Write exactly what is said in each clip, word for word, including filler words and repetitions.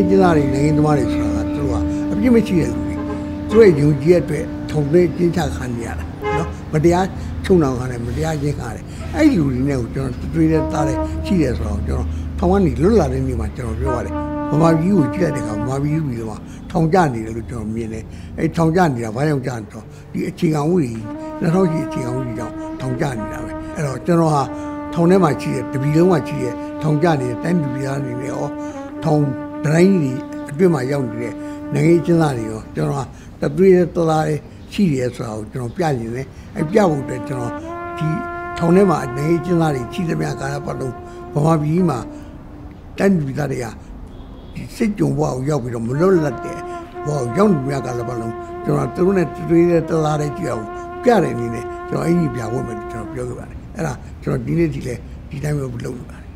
ကျင်းသားတွေနိုင်ငံသမားတွေဆိုတာကသူတို့ကအပြစ်မရှိတဲ့လူတွေသူတို့ရဲ့ယုံကြည်တဲ့အတွက်ထုံသွင်းကျင်းချခံနေရတာနော်မတရားချုံနှောင်ခံတယ်မတရားကျင်းခံတယ်အဲ့ဒီလူတွေနဲ့ကိုကျွန်တော်တွေ့တဲ့သားတဲ့ရှိတယ်ဆိုတော့ကျွန်တော်ထောင်ကနေလွတ်လာတဲ့နေ့မှာကျွန်တော်ပြောရတယ်ဗမာပြည်ကိုကြည့်တဲ့အခါဗမာပြည်ပြည်တော့ထောင်ကျနေတယ်လို့ကျွန်တော်မြင်တယ်အဲ့ထောင်ကျနေတာဘာကြောင့်ကျနေတော့ဒီအခြေခံဥပဒေနှစ်ထောင်ကြီးအခြေခံဥပဒေကြောင့်ထောင်ကျနေတာပဲအဲ့တော့ကျွန်တော်ဟာထောင်ထဲမှာရှိတဲ့တပီလုံးမှာရှိတဲ့ထောင်ကျနေတဲ့တိုင်းပြည်သားတွေနဲ့ရောထောင်တိုင်းတွေအတွင်းမှာရောက်နေတဲ့နိုင်ငံကျင်းသားတွေရောကျွန်တော်ဟာတသွေးတသားရှိတယ်ဆိုတာကိုကျွန်တော်ပြနေတယ်အဲ့ပြဖို့အတွက်ကျွန်တော်ဒီထောင်ထဲမှာနိုင်ငံကျင်းသားတွေရှိသမျှကာလပတ်လုံးဗမာပြည်မှာတိုင်းပြည်သားတွေကဒီစိတ်ကြုံဘဝကိုရောက်ပြီးတော့မလွတ်လပ်တဲ့ဘဝကိုရောက်နေမြကာလပတ်လုံးကျွန်တော်သူတို့နဲ့တွေ့တဲ့တလားတဲ့ကြည့်အောင်ပြတဲ့အနေနဲ့ကျွန်တော်အင်ကြီးပြဖို့မယ်ကျွန်တော်ပြောခဲ့ပါတယ်အဲ့ဒါကျွန်တော်ဒီနေ့ဒီလေဒီတိုင်းပဲလုပ်နေပါတယ်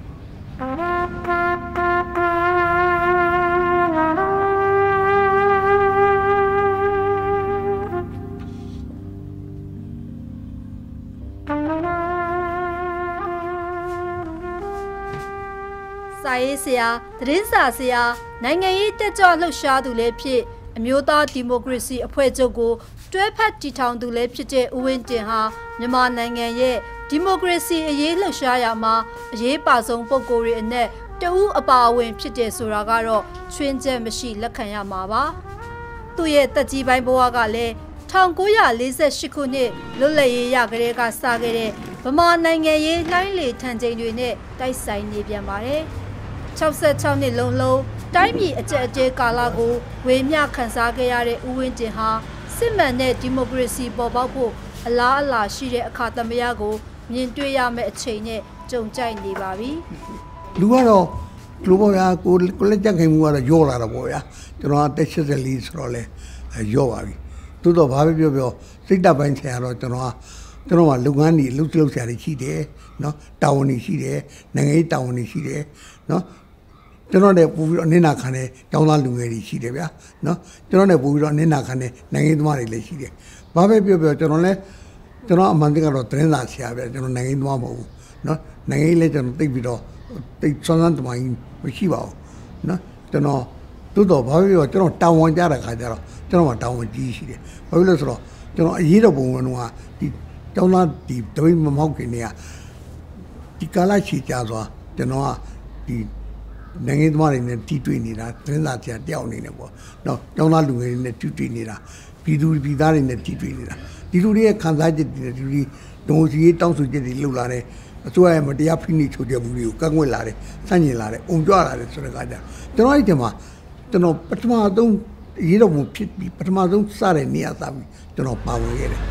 စာရေးဆရာသတင်းစာဆရာနိုင်ငံရေးတက်ကြွလှုပ်ရှားသူလည်းဖြစ်အမျိုးသားဒီမိုကရေစီအဖွဲ့ချုပ်ကိုတွဲဖက်တည်ထောင်သူလည်းဖြစ်တဲ့ဦးဝင်းတင်ဟာမြန်မာနိုင်ငံရဲ့ဒီမိုကရေစီအရေးလှုပ်ရှားရာမှာအရေးပါဆုံးပုဂ္ဂိုလ်တွေအနက်တဦးအပါအဝင်ဖြစ်တယ်ဆိုတာကတော့ချွင်းချက်မရှိလက်ခံရမှာပါသူ့ရဲ့တက်ကြီးပိုင်းဘဝကလည်း၁၉၄၈ခုနှစ်လွတ်လပ်ရေးရကလေးကစခဲ့တဲ့ဗမာနိုင်ငံရေးလှိုင်းလေထန်ချိန်တွေနဲ့တိုက်ဆိုင်နေပြန်ပါတယ်၆၆နှစ်လုံးလုံးတိုင်းပြည်အကျက်အကျဲကာလကိုဝေမျှခန်းစားခဲ့ရတဲ့ဦးဝင်းတင်ဟာစစ်မှန်တဲ့ဒီမိုကရေစီပေါ်ပေါက်ဖို့အလားအလာရှိတဲ့အခါသမယကိုမြင်တွေ့ရမယ့်အချိန်နဲ့ကြုံကြိုက်နေပါပြီလူကတော့လူပေါ်ရာကိုကိုလက်ချက်ခင်မှုကတော့ရောလာတော့ပေါ့ဗျာကျွန်တော်တက်၈၄ဆိုတော့လဲရောပါပြီသို့တော့ဘာပဲပြောပြောစိတ်ဓာတ်ပိုင်းဆရာတော့ကျွန်တော်ကကျွန်တော်ကလုပ်ငန်းတွေလှုပ်လှုပ်ဆရာတွေရှိတယ်နော်တာဝန်တွေရှိတယ်နိုင်ငံရေးတာဝန်တွေရှိတယ်နော်ကျွန်တော်လည်းပို့ပြီးတော့နင်းနာခံတဲ့ကျောင်းသားလူငယ်တွေရှိတယ်ဗျာနော်ကျွန်တော်လည်းပို့ပြီးတော့နင်းနာခံတဲ့နိုင်ငံရေးသမားတွေလည်းရှိတယ်ဘာပဲပြောပြောကျွန်တော်လည်းကျွန်တော်အမှန်တကယ်တော့သတင်းစာဆရာဗျာကျွန်တော်နိုင်ငံရေးသမားမဟုတ်ဘူးနော်နိုင်ငံရေးလည်းကျွန်တော်သိပြီးတော့သိစွမ်းစွမ်းတမန်ကြီးမရှိပါဘူးနော်ကျွန်တော်သို့တော့ဘာပဲပြောကျွန်တော်တာဝန်ကြတဲ့ခါကျတော့ကျွန်တော်ကတာဝန်ကြီးရှိတယ်ဘာဖြစ်လို့ဆိုတော့ကျွန်တော်အရေးတော်ပုံဝင်တော့ဒီကျောင်းသားဒီတပိမမောက်ခင်တွေကဒီကာလချီကြစွာကျွန်တော်ကဒီနိုင်ငံသမားတွေနဲ့တီးတွေ့နေတာသတင်းစာဆရာတယောက်အနေနဲ့ပေါ့နော်ကျောင်းသားလူငယ်တွေနဲ့တီးတွေ့နေတာပြည်သူပြည်သားတွေနဲ့တီးတွေ့နေတာဒီလူတွေရဲ့ခံစားချက်တွေနဲ့ဒီလူတွေဒုံစီရေးတောင်းဆိုချက်တွေလှုပ်လာတယ်အစိုးရရဲ့မတရားဖိနှိပ်ချုပ်ချယ်မှုတွေကိုကန့်ကွက်လာတယ်ဆန့်ကျင်လာတယ်အုံကြွလာတယ်ဆိုတဲ့အခါကျကျွန်တော်အဲ့ဒီမှာကျွန်တော်ပထမဆုံးရေးတော်ပုံဖြစ်ပြီးပထမဆုံးစတဲ့နေရာစပြီးကျွန်တော်ပါဝင်ခဲ့တယ်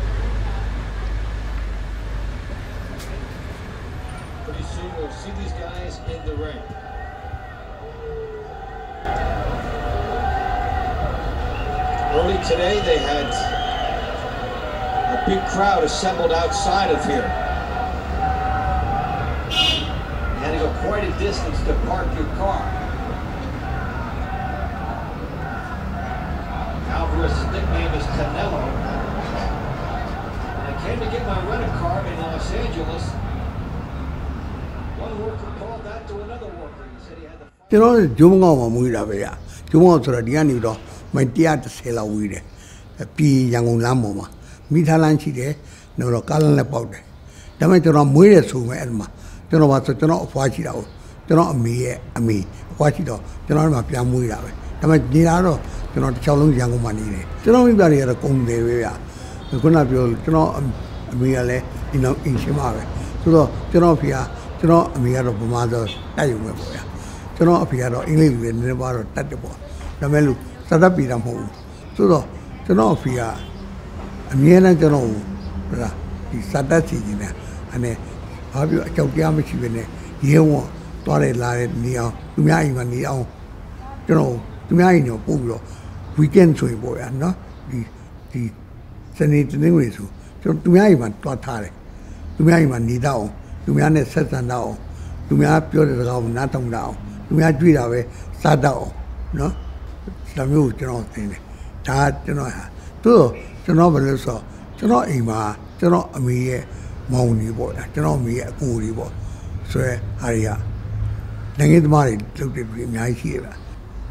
Early today, they had a big crowd assembled outside of here. You had to go quite a distance to park your car. Alvarez's nickname is Canelo. And I came to get my rent-a-car in Los Angeles. One worker called that to another worker. He said he had to... ကျွန်တော်ဂျုံငေါ့မှာမွေးတာပဲဗျာဂျုံငေါ့ဆိုတော့ဒီကနေတော့မိုင်one hundred tenလောက်ဝေးတယ်ပြည်ရန်ကုန်လမ်းပေါ်မှာမိသားလမ်းရှိတယ်တော့ကားလမ်းလည်းပေါက်တယ်ဒါပေမဲ့ကျွန်တော်မွေးရဆိုမဲ့အဲ့မှာကျွန်တော်ပါဆိုကျွန်တော်အဖွားရှိတာကိုကျွန်တော်အမေရဲ့အမေအဖွားရှိတော့ကျွန်တော်ဒီမှာပြန်မွေးတာပဲဒါပေမဲ့နေတာတော့ကျွန်တော်တစ်ချောင်းလုံးရန်ကုန်မှာနေတယ်ကျွန်တော်မိဘတွေကတော့ကုန်တယ်ပဲဗျာခုနပြောကျွန်တော်အမေကလည်းဒီနောက်အင်ရှင်ပါပဲဆိုတော့ကျွန်တော်ဖေကကျွန်တော်အမေကတော့ဗမာဆိုတိုက်ရုံပဲပေါ့ဗျာကျွန်တော်အဖေကတော့အင်္ဂလိပ်လိုလည်းနည်းနည်းပါတော့တတ်တယ်ပေါ့ဒါပေမဲ့လို့စသပ်ပြည်တာမဟုတ်ဘူးဆိုတော့ကျွန်တော်အဖေကအမြဲတမ်းကျွန်တော်ဟလာဒီစသပ်စီနေတာအနေဘာပြောအကြောက်ကြားမရှိဘဲနဲ့ရဲဝံ့သွားတယ်လာတယ်နေအောင်သူများအိမ်မှာနေအောင်ကျွန်တော်သူများအိမ်ကိုပို့ပြီးတော့ weekend ဆိုရင်ပေါ့ဗျာနော်ဒီဒီစနေတနင်္ဂနွေဆိုကျွန်တော်သူများအိမ်မှာတွားထားတယ်သူများအိမ်မှာနေတော့အောင်သူများနဲ့ဆက်ဆံတော့အောင်သူများပြောတဲ့စကားကိုနားထောင်တော့အောင်သူများကြွေးတာပဲစားတော့အောင်နော်ဒါမျိုးကျွန်တော်သိတယ်ဒါကျွန်တော်ဟာသူ့ကျွန်တော်ဘယ်လိုဆိုကျွန်တော်အိမ်မှာကျွန်တော်အမေရဲ့မောင်ကြီးပေါ့ကျွန်တော်အမေရဲ့အကိုကြီးပေါ့ဆိုရဲဟာရီကနိုင်ငံသမားတွေလုပ်တဲ့ပြည်အများကြီးရှိရပါ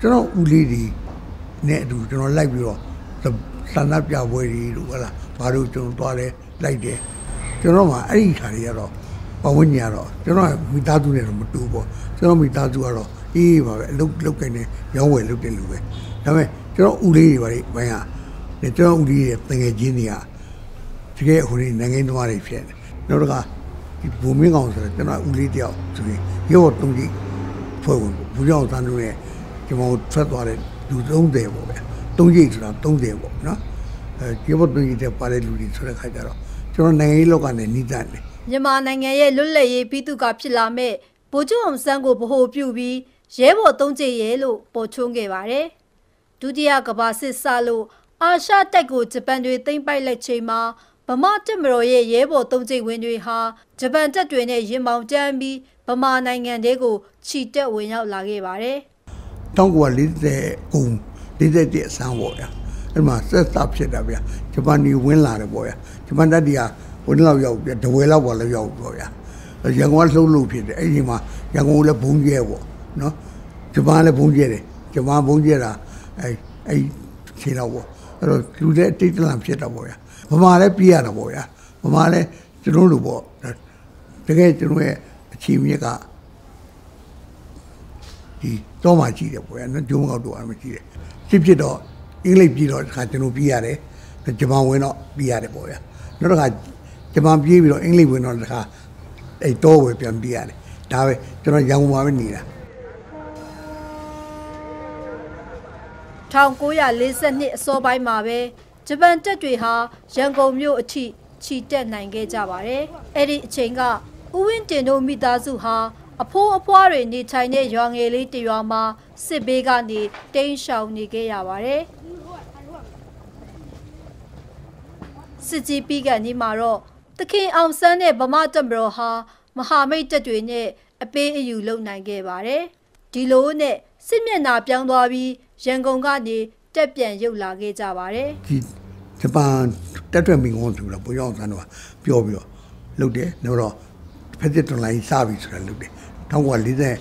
ကျွန်တော်ဦးလေးတွေနဲ့အတူကျွန်တော်လိုက်ပြီးတော့ဆန္ဒပြပွဲတွေတို့ဟလာဘာလို့ကျွန်တော်သွားလဲလိုက်တယ်ကျွန်တော်မှအဲ့ဒီခါတွေကတော့ပဝန်းကျင်ကတော့ကျွန်တော်မိသားစုနဲ့တော့မတူပေါ့ကျွန်တော်မိသားစုကတော့အေးပါပဲအလုပ်လုပ်ကနေရောင်းဝယ်လုပ်တဲ့လူပဲဒါပေမဲ့ကျွန်တော်ဦးလေးတွေပါလေဘိုင်းကကျွန်တော်ဦးလေးရဲ့တငယ်ချင်းတွေကတကယ်ဟိုနေနိုင်ငံတော်တွေဖြစ်တယ်နောက်တစ်ခါဒီဘုံမင်းကောင်ဆိုတော့ကျွန်တော်ဦးလေးတယောက်ဆိုရင်ရောတုံးကြီးဖွဲ့ဝင်ဘူးကြောင့်သန်းတို့ရဲ့ကျွန်တော်ထွက်သွားတဲ့လူသုံးတယ်ပေါ့ဗျာသုံးကြီးဆိုတာသုံးတယ်ပေါ့နော်အဲကျေဘတ်တုံးကြီးတဲ့ပါတဲ့လူတွေဆိုတဲ့ခါကျတော့ကျွန်တော်နိုင်ငံရေးလောကနဲ့နှိမ့်တယ်မြန်မာနိုင်ငံရဲ့လွတ်လပ်ရေးပြီးသူကဖြစ်လာမဲ့ဗိုလ်ချုပ်အောင်ဆန်းကိုဗဟိုပြုပြီးရဲဘော်သုံးကျရဲလို့ပေါ်ထွန်းခဲ့ပါတယ်ဒုတိယကမ္ဘာစစ်စလို့အာရှတိုက်ကိုဂျပန်တွေသိမ်းပိုက်လိုက်ချိန်မှာဗမာတပ်မတော်ရဲ့ရဲဘော်သုံးကျဝင်တွေဟာဂျပန်တပ်တွေနဲ့ရင်ပေါင်တန်းပြီးဗမာနိုင်ငံတွေကိုခြိတက်ဝင်ရောက်လာခဲ့ပါတယ်တောင်းကွာလေးတဲ့ကုံလေးတဲ့အဆန်းပေါ့ဗျာအဲ့မှာဆက်စပ်ဖြစ်တာဗျာဂျပန်တွေဝင်လာတယ်ပေါ့ဗျာဂျပန်တပ်တွေကဝင်လောက်ရောက်ပြတဝဲလောက်ပါလောက်ရောက်ပေါ့ဗျာရန်ကုန်ကလှုပ်လို့ဖြစ်တယ်အဲ့ဒီမှာရန်ကုန်လည်းဘုံကျဲပေါ့နော်ဂျပန်လည်းဘုံကျဲတယ်ဂျပန်ဘုံကျဲတာအဲ့အဲ့ခြေတော့ပေါ့အဲ့တော့လူတဲ့တိတ်တလန်ဖြစ်တာပေါ့ဗျာဗမာလည်းပြရတာပေါ့ဗျာဗမာလည်းကျွန်တော်တို့ပေါ့တကယ်ကျွန်တော်ရဲ့အချီမြက်ကဒီတော့မှကြည့်တယ်ပေါ့ဗျာနော်ဂျုံကောက်တော့အမှကြည့်တယ်ဖြစ်ဖြစ်တော့အင်္ဂလိပ်ပြည်တော့ခါကျွန်တော်ပြရတယ်ဂျပန်ဝင်တော့ပြရတယ်ပေါ့ဗျာနောက်တစ်ခါဂျပန်ပြေးပြီးတော့အင်္ဂလိပ်ဝင်တော့တစ်ခါအဲ့တော့ဝယ်ပြန်ပြရတယ်ဒါပဲကျွန်တော်ရန်ကုန်မှာပဲနေတာ၁၉၄၂အစောပိုင်းမှာပဲဂျပန်တပ်တွေဟာရန်ကုန်မြို့အထိခြိတက်နိုင်ခဲ့ကြပါတယ်အဲ့ဒီအချိန်ကဦးဝင်းတင်တို့မိသားစုဟာအဖိုးအဖွားတွေနေထိုင်တဲ့ရွာငယ်လေးတစ်ရွာမှာစစ်ဘေးကနေတိမ်းရှောင်နေခဲ့ရပါတယ်စစ်ကြီးပြီးကနေမှာတော့သခင်အောင်ဆန်းနဲ့ဗမာတပ်မတော်ဟာမဟာမိတ်တပ်တွေနဲ့အပေးအယူလုပ်နိုင်ခဲ့ပါတယ်ဒီလိုနဲ့စစ်မျက်နှာပြောင်းသွားပြီးရန်ကုန်ကနေတက်ပြန်ရုပ်လာခဲ့ကြပါတယ်ဒီဂျပန်တက်ထွက်မိငုံးဆိုတာဘုရားအောင်ဆန်းတို့ကပြောပြီးတော့လုပ်တယ်နောက်တော့ဖက်စစ်တွန်လိုင်းစပြီဆိုတာလုပ်တယ်၁၉၄၅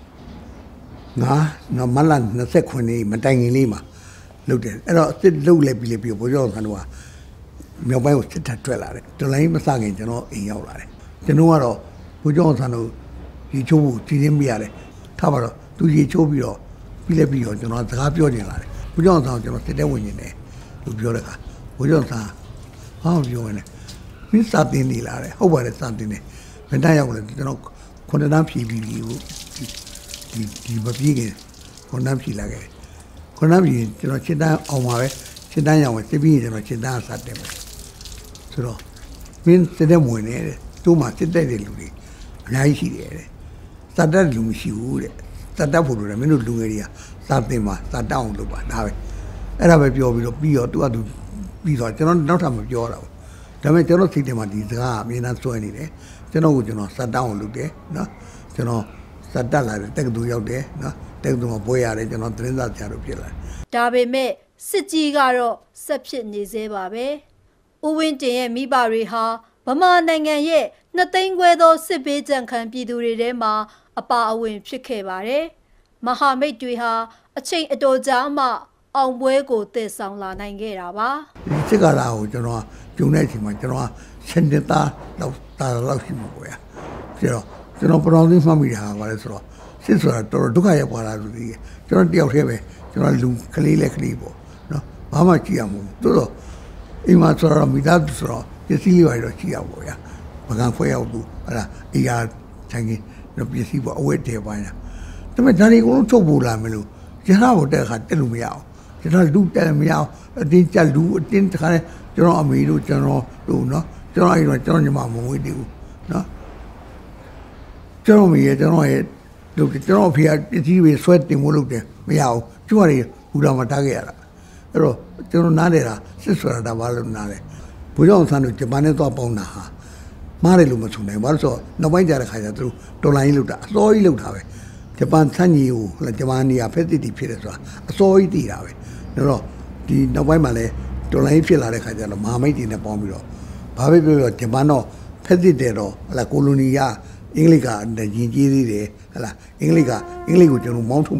နော်မလ၂၉မတိုင်ခင်လေးမှာလုပ်တယ်အဲ့တော့စစ်လုပ်လဲပြီးလေပြီးဘုရားအောင်ဆန်းတို့ကမြောက်ပိုင်းကိုစစ်ထပ်ထွက်လာတယ်တွန်လိုင်းမစခင်ကျွန်တော်အိမ်ရောက်လာတယ်ကျွန်တော်ကတော့ဘုရားအောင်ဆန်းတို့ဒီချိုးဖို့ကြည်ရင်းမရတယ်ထားပါတော့သူရေချိုးပြီးတော့ပြီးလဲပြီးတော့ကျွန်တော်စကားပြောနေလာတယ်ဘုရားအောင်ဆန်းကျွန်တော်စစ်တဲ့ဝင်နေတယ်လို့ပြောတဲ့အခါဘုရားအောင်ဆန်းဟောပြောနေမင်းစာတင်နေလာတယ်ဟုတ်ပါတယ်စာတင်နေဘယ်တန်းရောက်လဲကျွန်တော်ခုနှစ်တန်းဖြည့်ပြီးပြီကိုဒီဒီမပြေးခင်ခုနှစ်တန်းဖြည့်လာခဲ့ခုနှစ်တန်းဖြည့်ကျွန်တော်ရှင်းတန်းအောင်ပါပဲရှင်းတန်းရောက်ဝင်စစ်ပြီးကျွန်တော်ရှင်းတန်းစာတင်မယ်ဆိုတော့မင်းစစ်တဲ့ဝင်နေတယ်သူ့မှာစစ်တဲ့လူတွေအများကြီးရှိတယ်တဲ့စာတတ်လူမရှိဘူးတဲ့စာတတ်ဖို့လို့လည်းမင်းတို့လူငယ်တွေကစာတင်မှာစာတောင်းလို့ပါဒါပဲအဲ့ဒါပဲပြောပြီးတော့ပြီးတော့သူကသူပြီးတော့ကျွန်တော်နောက်ထပ်မပြောတာဘူးဒါပေမဲ့ကျွန်တော်စိတ်ထဲမှာဒီစကားအမြင်နဲ့စွဲနေတယ်ကျွန်တော်ကိုကျွန်တော်စာတောင်းလုပ်တယ်နော်ကျွန်တော်စာတက်လာတယ်တက္ကသိုလ်ရောက်တယ်နော်တက္ကသိုလ်မှာပွဲရတယ်ကျွန်တော်သတင်းစာဆရာတို့ဖြစ်လာဒါပေမဲ့စစ်ကြီးကတော့ဆက်ဖြစ်နေသေးပါပဲဦးဝင်းတင်ရဲ့မိဘတွေဟာဗမာနိုင်ငံရဲ့နှစ်သိန်းခွဲသောစစ်ဘေးကြံခံပြည်သူတွေထဲမှာအပါအဝင်ဖြစ်ခဲ့ပါတယ်မဟာမိတ်တွေဟာအချိန်အတော်ကြာမှအောင်ပွဲကိုတည်ဆောင်လာနိုင်ခဲ့တာပါဒီစစ်ကာလာကိုကျွန်တော်ဂျုံတဲ့အချိန်မှာကျွန်တော်စင်တင်သားတော့တာလောက်ရှိမှာပေါ့ဗျာပြီးတော့ကျွန်တော်ပရောင်းသိမှတ်မိတာပါလဲဆိုတော့စစ်ဆိုတာတော်တော်ဒုက္ခရောက်ပါလားလို့ဒီကျွန်တော်တယောက်တည်းပဲကျွန်တော်လူကလေးလက်ကလေးပေါ့နော်ဘာမှကြည့်ရမှာမဟုတ်တော့အိမ်မှာဆိုတော့မိသားစုဆိုတော့ပစ္စည်းလေးပါတော့ကြည့်ရပါပေါ့ဗျာပကံဖွဲရောက်ဘူးဟလာအရာဆိုင်ကြီးတော့ပစ္စည်းပေါ့အဝတ်တယ်ပိုင်းလားဒါပေမဲ့ဒါတွေအကုန်လုံးထုတ်ဖို့လာမလို့ရဟဘောတက်ခါတက်လို့မရအောင်ကျွန်တော်လူတက်မရအောင်အတင်းကြလူအတင်းတခါလဲကျွန်တော်အမေတို့ကျွန်တော်တို့နော်ကျွန်တော်အဲ့တော့ကျွန်တော်ညီမမဝေးတည်ဘူးနော်ကျွန်တော်မေရဲ့ကျွန်တော်ရဲ့လုပ်တယ်ကျွန်တော်ဖေကပစ္စည်းတွေဆွဲတင်ဖို့လုပ်တယ်မရအောင်ကျိုးရတယ်ဟူတာမထားခဲ့ရတာအဲ့တော့ကျွန်တော်နားလေတာစစ်ဆွဲတာဘာလို့နားလဲဘုရားအောင်ဆန်းတို့ဂျပန်နဲ့သွားပေါင်းတာဟာမားတယ်လို့မဆိုနိုင်ဘာလို့ဆိုတော့နောက်ပိုင်းကျတဲ့ခါကျသူတို့တော်လိုင်းလုပ်တာအစောကြီးလုပ်တာပဲဂျပန်ဆန်းကြီးကိုဂျပန်နေရာဖက်စစ်တီဖြစ်တယ်ဆိုတာအစောကြီးတည်တာပဲတော့ဒီနောက်ပိုင်းမှာလဲတော်လိုင်းဖြစ်လာတဲ့ခါကျတော့မဟာမိတ်တွေနဲ့ပေါင်းပြီးတော့ဘာပဲပြောပြောဂျပန်တော့ဖက်စစ်တယ်တော့ဟလာကိုလိုနီကအင်္ဂလိပ်ကယဉ်ကျေးသေးတယ်ဟလာအင်္ဂလိပ်ကအင်္ဂလိပ်ကိုကျွန်တော်မောင်းထုတ်မယ်ဆို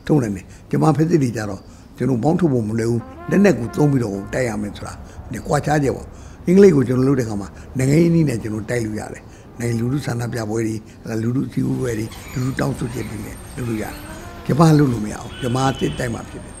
ထုံးတယ်နေဂျမန်ဖက်စစ်တွေကြတော့ကျွန်တော်ဘောင်းထုတ်ဖို့မလွယ်ဘူးလက်နဲ့ကိုသုံးပြီးတော့တိုက်ရမယ်ဆိုတာဒီကွာခြားချက်ပေါ့အင်္ဂလိပ်ကိုကျွန်တော်လုပ်တဲ့ခါမှာနိုင်ငံရေးနည်းနဲ့ကျွန်တော်တိုက်လို့ရတယ်နိုင်ငံလူထုဆန္ဒပြပွဲတွေလူထုစီးပွားပွဲတွေလူထုတောင်းဆိုချက်တွေနဲ့လုပ်လို့ရတယ်ဂျမန်လုပ်လို့မရအောင်ဂျမန်တစ်တိုက်မှာဖြစ်တယ်